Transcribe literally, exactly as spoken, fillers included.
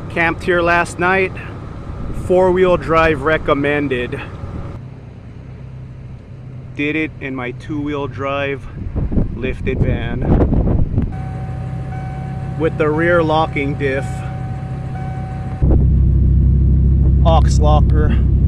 Camped here last night. Four-wheel drive recommended. Did it in my two-wheel drive lifted van with the rear locking diff, aux locker.